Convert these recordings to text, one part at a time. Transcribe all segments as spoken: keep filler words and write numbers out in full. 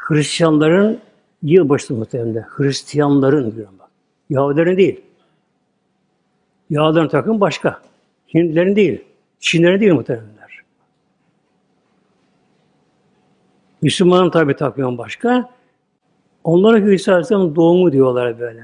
Hristiyanların yılbaşı muhtemelen. Hristiyanların diyorum bak. Yahudilerin değil. Yahudilerin takım başka. Hintlilerin değil. Çinlerin değil muhtemelenler. Müslümanın tabi takvimi başka. Onlara göre İsa Aleyhisselam'ın doğumu diyorlar böyle.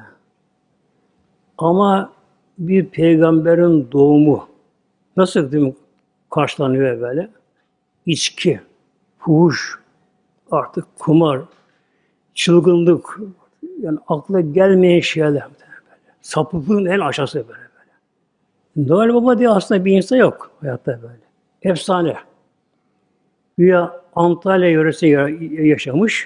Ama bir peygamberin doğumu nasıl değil mi, karşılanıyor böyle? İçki, fuhuş, artık kumar, çılgınlık, yani akla gelmeyen şeyler böyle. Sapıklığın en aşağısı böyle böyle. Noel Baba diye aslında bir insan yok hayatta böyle. Efsane. Güya Antalya yöresinde yaşamış.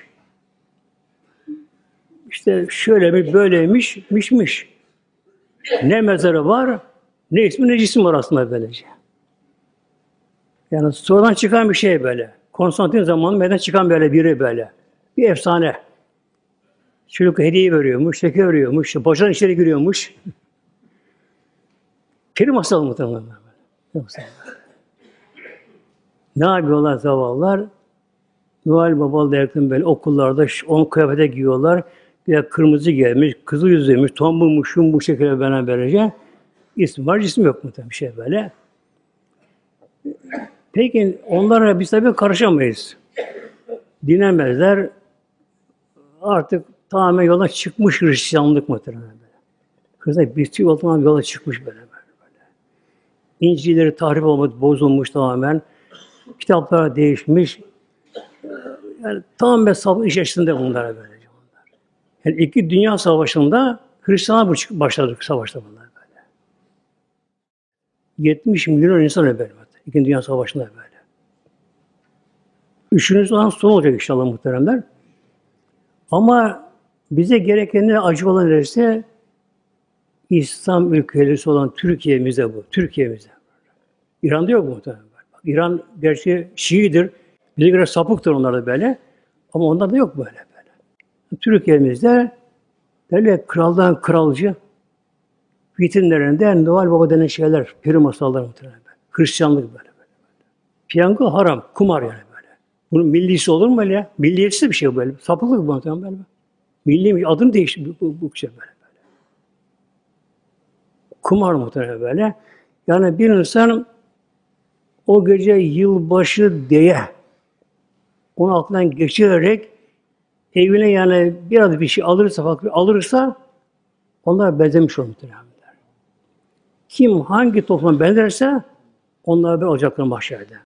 İşte şöyle bir böyleymiş, mişmiş. Ne mezarı var, ne ismi ne cismi var aslında böylece. Yani sonradan çıkan bir şey böyle. Konstantin zamanı meydana çıkan böyle biri böyle. Bir efsane. Çocuk hediye veriyormuş, şeker veriyormuş, başına içeri giriyormuş. Peri masalı muhtemelen. Ne yapıyorlar zavallılar? Noel Baba derken böyle okullarda on kıyafete giyiyorlar. Bir de kırmızı gelmiş, kızıl yüzlüymüş, tombulmuş, şun bu şekilde bana böylece. İsim var, cisim yok muhtemelen bir şey böyle. Peki onlara biz tabii karışamayız. Dinemezler. Artık tamamen yola çıkmış Hristiyanlık muhtemelen böyle. Kızlar bir tüy olmadan yola çıkmış böyle, böyle, böyle. İncil'leri tahrip olmuş, bozulmuş tamamen. Kitaplar değişmiş. Yani tamamen sabır iş içinde bunlar böyle. Yani iki Dünya Savaşı'nda Hristiyanlar başladı savaşta bunlar böyle. yetmiş milyon insan öldü böyle. İkinci Dünya Savaşı'nda böyle. Üçüncü olan son olacak inşallah muhteremler. Ama bize gerekenler acı olan neresi? İslam ülkeleri olan Türkiye'mize bu. Türkiye'mize. İran'da yok muhtemelen. İran gerçi Şii'dir. Bize göre sapıktır onlar da böyle. Ama onlarda yok böyle böyle. Türkiye'mizde böyle kraldan kralcı vitrinlerinde Noel Baba denen şeyler, peri masalları muhtemelen. Hristiyanlık böyle, böyle böyle. Piyango haram, kumar yani böyle. Bunun millisi olur mu öyle? Milliyetsiz bir şey böyle. Sapıklık bu muhtemelen böyle. Milli adını değişti bu, bu, bu şey böyle böyle. Kumar muhtemelen böyle. Yani bir insan o gece yılbaşı diye onu aklından geçirerek evine yani biraz bir şey alırsa, alırsa onlar benzemiş olur muhtemelen. Kim hangi topluma benzerse onlar bir olacaklar mahşerde.